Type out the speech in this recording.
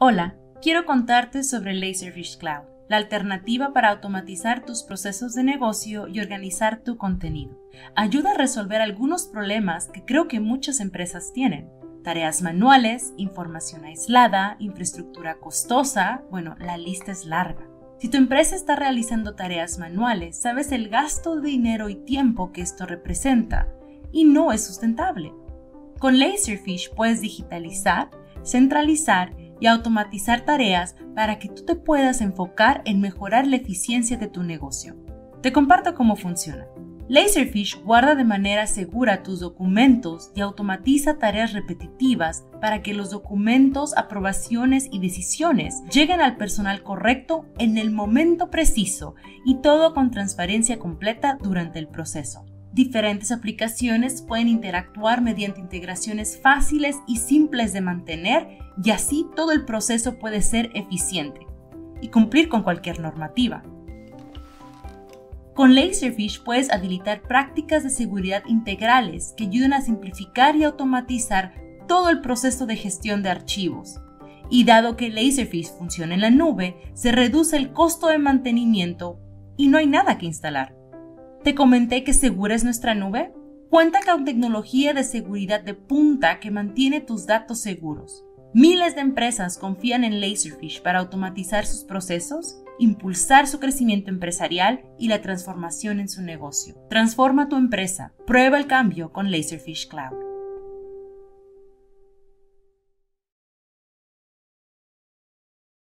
Hola, quiero contarte sobre Laserfish Cloud, la alternativa para automatizar tus procesos de negocio y organizar tu contenido. Ayuda a resolver algunos problemas que creo que muchas empresas tienen. Tareas manuales, información aislada, infraestructura costosa, la lista es larga. Si tu empresa está realizando tareas manuales, sabes el gasto de dinero y tiempo que esto representa y no es sustentable. Con Laserfish puedes digitalizar, centralizar y automatizar tareas para que tú te puedas enfocar en mejorar la eficiencia de tu negocio. Te comparto cómo funciona. Laserfish guarda de manera segura tus documentos y automatiza tareas repetitivas para que los documentos, aprobaciones y decisiones lleguen al personal correcto en el momento preciso y todo con transparencia completa durante el proceso. Diferentes aplicaciones pueden interactuar mediante integraciones fáciles y simples de mantener y así todo el proceso puede ser eficiente y cumplir con cualquier normativa. Con Laserfish puedes habilitar prácticas de seguridad integrales que ayudan a simplificar y automatizar todo el proceso de gestión de archivos. Y dado que Laserfish funciona en la nube, se reduce el costo de mantenimiento y no hay nada que instalar. ¿Te comenté que segura es nuestra nube? Cuenta con tecnología de seguridad de punta que mantiene tus datos seguros. Miles de empresas confían en Laserfish para automatizar sus procesos, impulsar su crecimiento empresarial y la transformación en su negocio. Transforma tu empresa. Prueba el cambio con Laserfish Cloud.